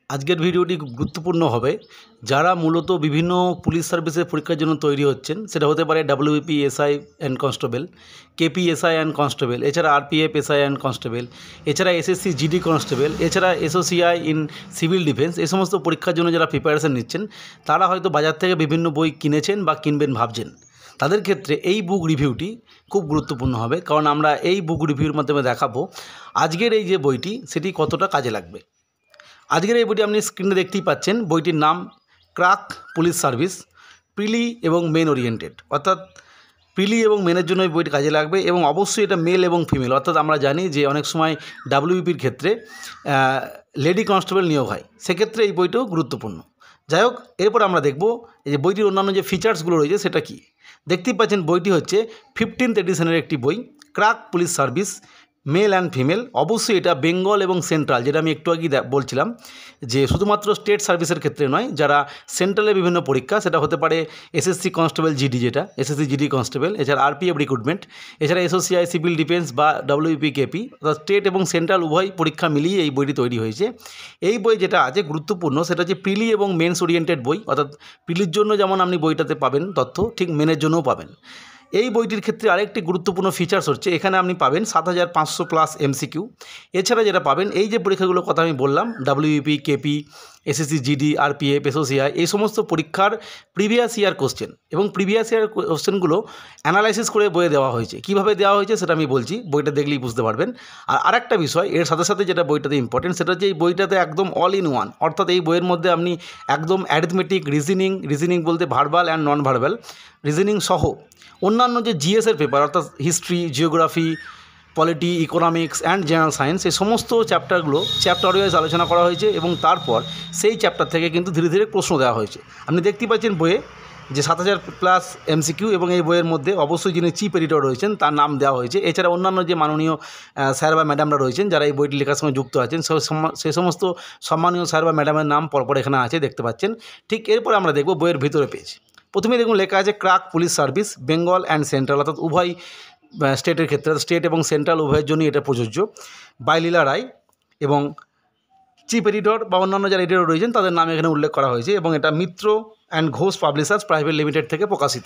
আজকের ভিডিওটি খুব গুরুত্বপূর্ণ হবে। যারা মূলত বিভিন্ন পুলিশ সার্ভিসের পরীক্ষার জন্য তৈরি হচ্ছেন, সেটা হতে পারে WBP SI and constable, KP SI and constable, এছাড়া আরপিএফ এসআই অ্যান্ড কনস্টেবল, এছাড়া এসএসসি জিডি কনস্টেবল, এছাড়া এসওসিআই ইন সিভিল ডিফেন্স, এই সমস্ত পরীক্ষার জন্য যারা প্রিপারেশন নিচ্ছেন, তারা হয়তো বাজার থেকে বিভিন্ন বই কিনেছেন বা কিনবেন ভাবছেন। তাদের ক্ষেত্রে এই বুক রিভিউটি খুব গুরুত্বপূর্ণ হবে, কারণ আমরা এই বুক রিভিউর মাধ্যমে দেখাবো আজকের এই যে বইটি সেটি কতটা কাজে লাগবে। আজকের এই বইটি আপনি স্ক্রিনে দেখতেই পাচ্ছেন। বইটির নাম ক্র্যাক পুলিশ সার্ভিস, প্রিলি এবং মেন ওরিয়েন্টেড, অর্থাৎ প্রিলি এবং মেনের জন্য এই বইটি কাজে লাগবে। এবং অবশ্যই এটা মেল এবং ফিমেল, অর্থাৎ আমরা জানি যে অনেক সময় ডাব্লিউবিপির ক্ষেত্রে লেডি কনস্টেবল নিয়োগ হয়, সেক্ষেত্রে এই বইটাও গুরুত্বপূর্ণ। যাই হোক, এরপর আমরা দেখব এই যে বইটির অন্যান্য যে ফিচার্সগুলো রয়েছে সেটা কি। দেখতেই পাচ্ছেন বইটি হচ্ছে 15th এডিশনের একটি বই, crack police service male and female. অবশ্যই এটা বেঙ্গল এবং সেন্ট্রাল, যেটা আমি একটু আগেই বলছিলাম যে শুধুমাত্র স্টেট সার্ভিসের ক্ষেত্রে নয়, যারা সেন্ট্রালের বিভিন্ন পরীক্ষা, সেটা হতে পারে এসএসসি কনস্টেবল জিডি, যেটা এসএসসি জিডি কনস্টেবল, এছাড়া আরপিএফ রিক্রুটমেন্ট, এছাড়া এসওসিআই সিভিল ডিফেন্স বা ডাব্লিউবিপি কেপি, অর্থাৎ স্টেট এবং সেন্ট্রাল উভয় পরীক্ষা মিলিয়ে এই বইটি তৈরি হয়েছে। এই বই যেটা আছে গুরুত্বপূর্ণ, সেটা হচ্ছে প্রিলি এবং মেন্স ওরিয়েন্টেড বই, অর্থাৎ প্রিলির জন্য যেমন আপনি বইটাতে পাবেন তথ্য, ঠিক মেনের জন্যও পাবেন। এই বইটির ক্ষেত্রে আরেকটি গুরুত্বপূর্ণ ফিচার্স হচ্ছে এখানে আপনি পাবেন 7500+ এমসিকিউ। এছাড়া যেটা পাবেন, এই যে পরীক্ষাগুলোর কথা আমি বললাম, WBP, KP, SSC GD, RPF, SOCI, এই সমস্ত পরীক্ষার প্রিভিয়াস ইয়ার কোশ্চেন, এবং প্রিভিয়াস ইয়ার কোশ্চেনগুলো অ্যানালাইসিস করে বইয়ে দেওয়া হয়েছে। কীভাবে দেওয়া হয়েছে সেটা আমি বলছি, বইটা দেখলেই বুঝতে পারবেন। আর আরেকটা বিষয় এর সাথে সাথে যেটা বইটাতে ইম্পর্টেন্ট, সেটা হচ্ছে এই বইটাতে একদম অল ইন ওয়ান, অর্থাৎ এই বইয়ের মধ্যে আপনি একদম অ্যারিথমেটিক, রিজনিং বলতে verbal and non verbal reasoning সহ অন্যান্য যে জিএসের পেপার, অর্থাৎ history, geography, polity, economics and general science, এই সমস্ত চ্যাপ্টারগুলো চ্যাপ্টার ওয়াইজ আলোচনা করা হয়েছে, এবং তারপর সেই চ্যাপ্টার থেকে কিন্তু ধীরে ধীরে প্রশ্ন দেওয়া হয়েছে। আপনি দেখতেই পাচ্ছেন বইয়ে যে 7000+ এমসিকিউ, এবং এই বইয়ের মধ্যে অবশ্যই যিনি চিফ এডিটর রয়েছেন তার নাম দেওয়া হয়েছে। এছাড়া অন্যান্য যে মাননীয় স্যার বা ম্যাডামরা রয়েছেন যারা এই বইটি লেখার সঙ্গে যুক্ত আছেন, সেই সমস্ত সম্মানীয় স্যার বা ম্যাডামের নাম পরপর এখানে আছে, দেখতে পাচ্ছেন। ঠিক এরপরে আমরা দেখব বইয়ের ভিতরে পেজ। প্রথমে দেখুন লেখা আছে crack police service Bengal and central, অর্থাৎ উভয় স্টেটের ক্ষেত্রে, স্টেট এবং সেন্ট্রাল উভয়ের জন্যই এটা প্রযোজ্য। বাই লীলা রায়, এবং চিফ এডিটর বা অন্যান্য যারা এডিটর রয়েছেন তাদের নাম এখানে উল্লেখ করা হয়েছে, এবং এটা Mitra and Ghosh publishers private limited থেকে প্রকাশিত।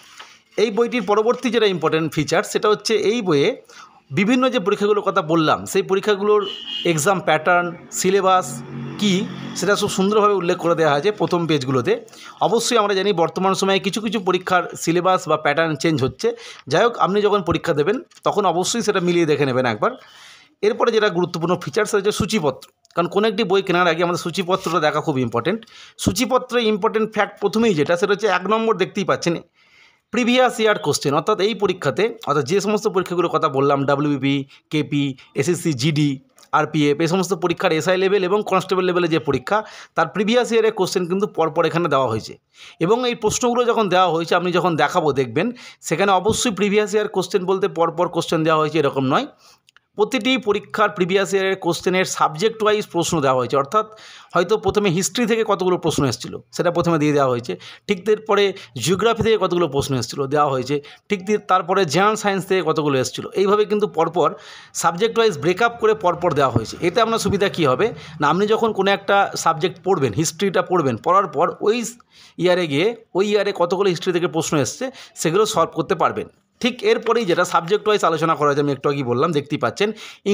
এই বইটির পরবর্তী যেটা ইম্পর্টেন্ট ফিচার, সেটা হচ্ছে এই বইয়ে বিভিন্ন যে পরীক্ষাগুলোর কথা বললাম, সেই পরীক্ষাগুলোর এক্সাম প্যাটার্ন, সিলেবাস কী, সেটা খুব সুন্দরভাবে উল্লেখ করে দেওয়া আছে প্রথম পেজগুলোতে। অবশ্যই আমরা জানি বর্তমান সময়ে কিছু কিছু পরীক্ষার সিলেবাস বা প্যাটার্ন চেঞ্জ হচ্ছে। যাই হোক, আপনি যখন পরীক্ষা দেবেন তখন অবশ্যই সেটা মিলিয়ে দেখে নেবেন একবার। এরপরে যেটা গুরুত্বপূর্ণ ফিচার্স হচ্ছে সূচিপত্র, কারণ কোনো একটি বই কেনার আগে আমাদের সূচিপত্রটা দেখা খুব ইম্পর্টেন্ট। সূচিপত্রে ইম্পর্টেন্ট ফ্যাক্ট প্রথমেই যেটা, সেটা হচ্ছে 1 নম্বর দেখতেই পাচ্ছেন প্রিভিয়াস ইয়ার কোশ্চেন, অর্থাৎ এই পরীক্ষাতে, অর্থাৎ যে সমস্ত পরীক্ষাগুলোর কথা বললাম, WBP, KP, SSC GD, RPF, এই সমস্ত পরীক্ষার এসআই লেভেল এবং কনস্টেবল লেভেলে যে পরীক্ষা, তার প্রিভিয়াস ইয়ারের কোশ্চেন কিন্তু পরপর এখানে দেওয়া হয়েছে। এবং এই প্রশ্নগুলো যখন দেওয়া হয়েছে, আপনি যখন দেখাবো দেখবেন সেখানে অবশ্যই প্রিভিয়াস ইয়ার কোশ্চেন বলতে পরপর কোশ্চেন দেওয়া হয়েছে এরকম নয়, প্রতিটি পরীক্ষার প্রিভিয়াস ইয়ারের কোশ্চেনের সাবজেক্ট ওয়াইজ প্রশ্ন দেওয়া হয়েছে। অর্থাৎ হয়তো প্রথমে হিস্ট্রি থেকে কতগুলো প্রশ্ন এসেছিলো সেটা প্রথমে দিয়ে দেওয়া হয়েছে, ঠিক তারপরে জিওগ্রাফি থেকে কতগুলো প্রশ্ন এসেছিলো দেওয়া হয়েছে, ঠিক তারপরে জেনারেল সায়েন্স থেকে কতগুলো এসেছিলো, এইভাবে কিন্তু পরপর সাবজেক্ট ওয়াইজ ব্রেকআপ করে পরপর দেওয়া হয়েছে। এতে আপনার সুবিধা কী হবে না, আপনি যখন কোনো একটা সাবজেক্ট পড়বেন, হিস্ট্রিটা পড়বেন, পড়ার পর ওই ইয়ারে গিয়ে ওই ইয়ারে কতগুলো হিস্ট্রি থেকে প্রশ্ন এসছে সেগুলো সলভ করতে পারবেন। ঠিক এরপরেই যেটা সাবজেক্ট ওয়াইজ আলোচনা করা যায়, আমি একটু আগেই বললাম, দেখতেই পাচ্ছেন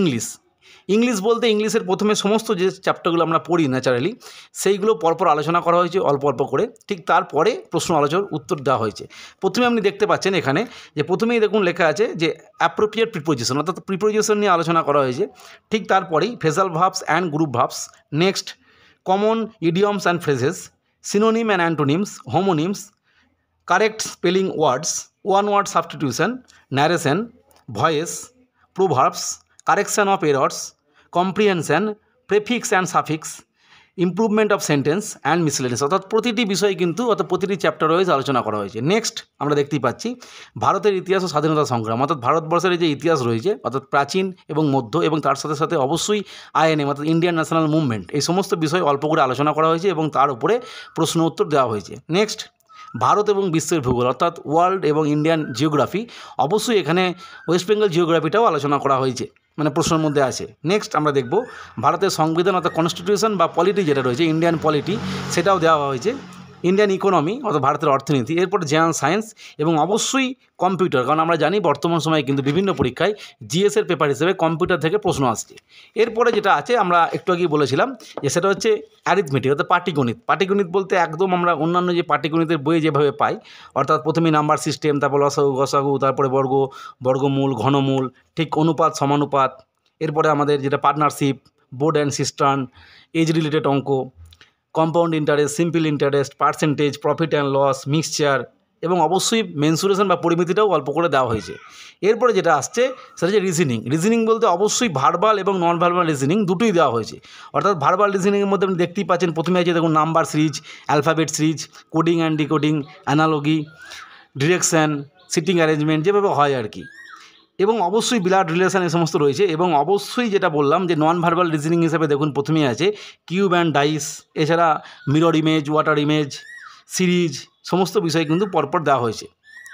ইংলিশ বলতে ইংলিশের প্রথমে সমস্ত যে চ্যাপ্টারগুলো আমরা পড়ি ন্যাচারালি, সেইগুলো পরপর আলোচনা করা হয়েছে অল্প অল্প করে, ঠিক তারপরে প্রশ্ন আলোচনার উত্তর দেওয়া হয়েছে। প্রথমে আপনি দেখতে পাচ্ছেন এখানে যে প্রথমেই দেখুন লেখা আছে যে অ্যাপ্রোপ্রিয়েট প্রিপোজিশন, অর্থাৎ প্রিপোজিশন নিয়ে আলোচনা করা হয়েছে। ঠিক তারপরেই phrasal verbs and group verbs, next common idioms and phrases, synonym and antonyms, homonyms, correct spelling words, one word substitution, narration, voice, proverbs, correction of errors, comprehension, prefix and suffix, improvement of sentence and miscellaneous, অর্থাৎ প্রতিটি বিষয় কিন্তু অর্থাৎ প্রতিটি chapter wise আলোচনা করা হয়েছে। Next আমরা দেখতেই পাচ্ছি ভারতের ইতিহাস ও স্বাধীনতা সংগ্রাম, অর্থাৎ ভারতবর্ষের যে ইতিহাস রয়েছে, অর্থাৎ প্রাচীন এবং মধ্য, এবং তার সাথে সাথে অবশ্যই আইএনএম অর্থাৎ ইন্ডিয়ান ন্যাশনাল মুভমেন্ট, এই সমস্ত বিষয় অল্প করে আলোচনা করা হয়েছে এবং তার উপরে প্রশ্ন উত্তর দেওয়া হয়েছে। নেক্সট ভারত এবং বিশ্বের ভূগোল, অর্থাৎ ওয়ার্ল্ড এবং ইন্ডিয়ান জিওগ্রাফি, অবশ্যই এখানে ওয়েস্ট বেঙ্গল জিওগ্রাফিটাও আলোচনা করা হয়েছে। মানে প্রশ্নের মধ্যে আছে। নেক্সট আমরা দেখব ভারতের সংবিধান অর্থাৎ কনস্টিটিউশন বা পলিটি যেটা রয়েছে, ইন্ডিয়ান পলিটি, সেটাও দেওয়া হয়েছে। ইন্ডিয়ান ইকোনমি অর্থাৎ ভারতের অর্থনীতি, এরপর জেনারেল সায়েন্স এবং অবশ্যই কম্পিউটার, কারণ আমরা জানি বর্তমান সময়ে কিন্তু বিভিন্ন পরীক্ষায় জিএসের পেপার হিসেবে কম্পিউটার থেকে প্রশ্ন আসছে। এরপরে যেটা আছে আমরা একটু আগেই বলেছিলাম যে সেটা হচ্ছে অ্যারিথমেটিক অর্থাৎ পাটিগণিত। পাটিগণিত বলতে একদম আমরা অন্যান্য যে পাটিগণিতের বইয়ে যেভাবে পাই, অর্থাৎ প্রথমেই নাম্বার সিস্টেম, তারপর লসাগু গসাগু, তারপরে বর্গমূল, ঘনমূল, ঠিক অনুপাত সমানুপাত, এরপরে আমাদের যেটা partnership, board and cistern, age related অঙ্ক, compound interest, simple interest, percentage, profit and loss, mixture এবং অবশ্যই মেনসুরেশন বা পরিমিতিটাও অল্প করে দেওয়া হয়েছে। এরপরে যেটা আসছে সেটা হচ্ছে রিজনিং বলতে অবশ্যই ভার্বাল এবং নন ভার্বাল রিজনিং দুটোই দেওয়া হয়েছে। অর্থাৎ ভার্বাল রিজনিংয়ের মধ্যে আপনি দেখতেই পাচ্ছেন প্রথমে আছে দেখুন number series, alphabet series, coding and decoding, analogy, direction, sitting arrangement যেভাবে হয় আর কি, এবং অবশ্যই ব্লাড রিলেশন এই সমস্ত রয়েছে। এবং অবশ্যই যেটা বললাম যে নন ভার্বাল রিজনিং হিসেবে দেখুন প্রথমেই আছে কিউব অ্যান্ড ডাইস, এছাড়া mirror image, water image, series, সমস্ত বিষয় কিন্তু পরপর দেওয়া হয়েছে।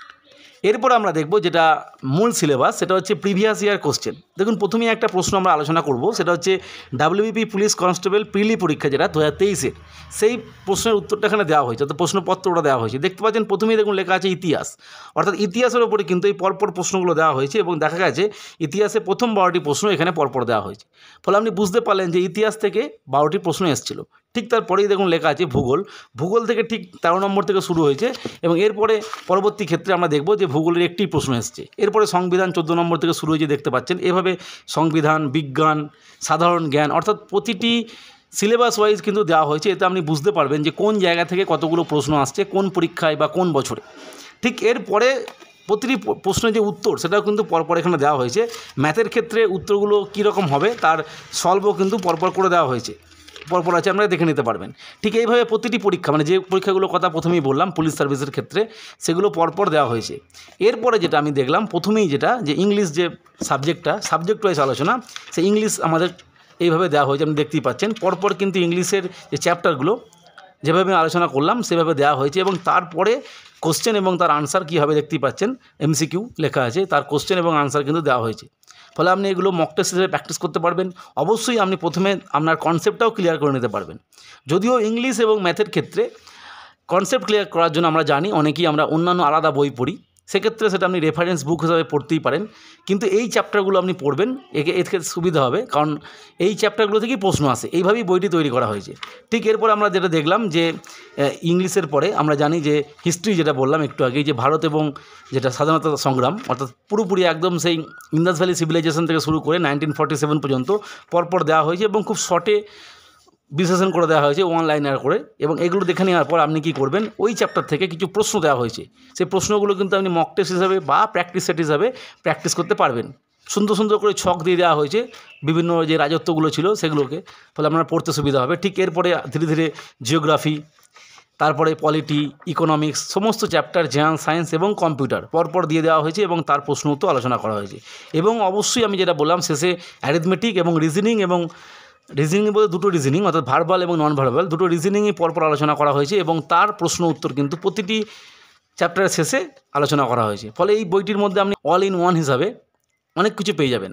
এরপর আমরা দেখব যেটা মূল সিলেবাস, সেটা হচ্ছে প্রিভিয়াস ইয়ার কোশ্চেন। দেখুন প্রথমেই একটা প্রশ্ন আমরা আলোচনা করব, সেটা হচ্ছে ডাব্লিউবিপি পুলিশ কনস্টেবল প্রিলি পরীক্ষা যেটা 2023-এর, সেই প্রশ্নের উত্তরটা এখানে দেওয়া হয়েছে, অর্থাৎ প্রশ্নপত্রটা দেওয়া হয়েছে। দেখতে পাচ্ছেন প্রথমেই দেখুন লেখা আছে ইতিহাস, অর্থাৎ ইতিহাসের ওপরে কিন্তু এই পরপর প্রশ্নগুলো দেওয়া হয়েছে এবং দেখা গেছে ইতিহাসে প্রথম 12টি প্রশ্ন এখানে পরপর দেওয়া হয়েছে। ফলে আপনি বুঝতে পারলেন যে ইতিহাস থেকে 12টি প্রশ্ন এসেছিল। ঠিক তারপরেই দেখুন লেখা আছে ভূগোল থেকে ঠিক 13 নম্বর থেকে শুরু হয়েছে এবং এরপরে পরবর্তী ক্ষেত্রে আমরা দেখব যে ভূগোলের একটি প্রশ্ন এসছে। এরপরে সংবিধান 14 নম্বর থেকে শুরু হয়েছে দেখতে পাচ্ছেন। এভাবে সংবিধান, বিজ্ঞান, সাধারণ জ্ঞান, অর্থাৎ প্রতিটি সিলেবাস ওয়াইজ কিন্তু দেওয়া হয়েছে। এতে আপনি বুঝতে পারবেন যে কোন জায়গা থেকে কতগুলো প্রশ্ন আসছে, কোন পরীক্ষায় বা কোন বছরে। ঠিক এরপরে প্রতিটি প্রশ্নের যে উত্তর সেটাও কিন্তু পরপর এখানে দেওয়া হয়েছে। ম্যাথের ক্ষেত্রে উত্তরগুলো কীরকম হবে তার সলভও কিন্তু পরপর করে দেওয়া হয়েছে, পরপর আছে, আপনারা দেখে নিতে পারবেন। ঠিক এইভাবে প্রতিটি পরীক্ষা, মানে যে পরীক্ষাগুলোর কথা প্রথমেই বললাম পুলিশ সার্ভিসের ক্ষেত্রে, সেগুলো পরপর দেওয়া হয়েছে। এরপরে যেটা আমি দেখলাম প্রথমেই যেটা যে ইংলিশ যে সাবজেক্ট ওয়াইজ আলোচনা, সেই ইংলিশ আমাদের এইভাবে দেওয়া হয়েছে, আপনি দেখতেই পাচ্ছেন পরপর কিন্তু ইংলিশের যে চ্যাপ্টারগুলো যেভাবে আমি আলোচনা করলাম সেভাবে দেওয়া হয়েছে এবং তারপরে কোশ্চেন এবং তার আনসার কী হবে দেখতেই পাচ্ছেন, এমসিকিউ লেখা আছে, তার কোশ্চেন এবং আনসার কিন্তু দেওয়া হয়েছে। ফলে আপনি এগুলো মক টেস্ট হিসেবে প্র্যাকটিস করতে পারবেন। অবশ্যই আপনি প্রথমে আপনার কনসেপ্টটাও ক্লিয়ার করে নিতে পারবেন। যদিও ইংলিশ এবং ম্যাথের ক্ষেত্রে কনসেপ্ট ক্লিয়ার করার জন্য আমরা জানি অনেকেই আমরা অন্যান্য আলাদা বই পড়ি, সেক্ষেত্রে সেটা আপনি রেফারেন্স বুক হিসাবে পড়তেই পারেন। কিন্তু এই চ্যাপ্টারগুলো আপনি পড়বেন, এর ক্ষেত্রে সুবিধা হবে, কারণ এই চ্যাপ্টারগুলো থেকেই প্রশ্ন আসে, এইভাবেই বইটি তৈরি করা হয়েছে। ঠিক এরপর আমরা যেটা দেখলাম যে ইংলিশের পরে আমরা জানি যে হিস্ট্রি, যেটা বললাম একটু আগেই, যে ভারত এবং যেটা স্বাধীনতা সংগ্রাম, অর্থাৎ পুরোপুরি একদম সেই ইন্দাস ভ্যালি সিভিলাইজেশন থেকে শুরু করে 1947 পর্যন্ত পরপর দেওয়া হয়েছে এবং খুব শর্টে বিশ্লেষণ করে দেওয়া হয়েছে, ওয়ান লাইনার করে। এবং এগুলো দেখে নেওয়ার পর আপনি কী করবেন, ওই চ্যাপ্টার থেকে কিছু প্রশ্ন দেওয়া হয়েছে, সেই প্রশ্নগুলো কিন্তু আপনি মক টেস্ট হিসাবে বা প্র্যাকটিস সেট হিসাবে প্র্যাকটিস করতে পারবেন। সুন্দর সুন্দর করে ছক দিয়ে দেওয়া হয়েছে বিভিন্ন যে রাজত্বগুলো ছিল সেগুলোকে, ফলে আপনার পড়তে সুবিধা হবে। ঠিক এরপরে ধীরে ধীরে জিওগ্রাফি, তারপরে পলিটি, ইকোনমিক্স, সমস্ত চ্যাপ্টার, জেনারেল সায়েন্স এবং কম্পিউটার পরপর দিয়ে দেওয়া হয়েছে এবং তার প্রশ্ন উত্তর আলোচনা করা হয়েছে। এবং অবশ্যই আমি যেটা বললাম শেষে অ্যারিথমেটিক এবং রিজনিং বলতে দুটো রিজনিং, অর্থাৎ ভার্বাল এবং নন ভার্বাল দুটো রিজনিংই পরপর আলোচনা করা হয়েছে এবং তার প্রশ্ন উত্তর কিন্তু প্রতিটি চ্যাপ্টারের শেষে আলোচনা করা হয়েছে। ফলে এই বইটির মধ্যে আপনি অল ইন ওয়ান হিসাবে অনেক কিছু পেয়ে যাবেন।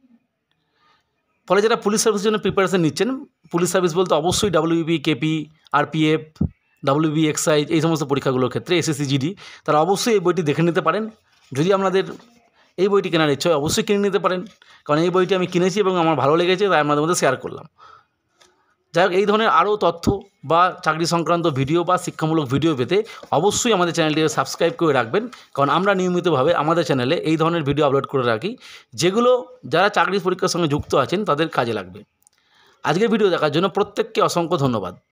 ফলে যারা পুলিশ সার্ভিসের জন্য প্রিপারেশন নিচ্ছেন, পুলিশ সার্ভিস বলতে অবশ্যই WBP, KP, RPF, WB excise, এই সমস্ত পরীক্ষাগুলোর ক্ষেত্রে এসএসসি জিডি, তারা অবশ্যই এই বইটি দেখে নিতে পারেন। যদি আপনাদের এই বইটি কেনার ইচ্ছা হয় অবশ্যই কিনে নিতে পারেন, কারণ এই বইটি আমি কিনেছি এবং আমার ভালো লেগেছে, তাই আপনাদের মধ্যে শেয়ার করলাম। যাই হোক, এই ধরনের আরও তথ্য বা চাকরি সংক্রান্ত ভিডিও বা শিক্ষামূলক ভিডিও পেতে অবশ্যই আমাদের চ্যানেলটিকে সাবস্ক্রাইব করে রাখবেন, কারণ আমরা নিয়মিতভাবে আমাদের চ্যানেলে এই ধরনের ভিডিও আপলোড করে রাখি, যেগুলো যারা চাকরি পরীক্ষার সঙ্গে যুক্ত আছেন তাদের কাজে লাগবে। আজকের ভিডিও দেখার জন্য প্রত্যেককে অসংখ্য ধন্যবাদ।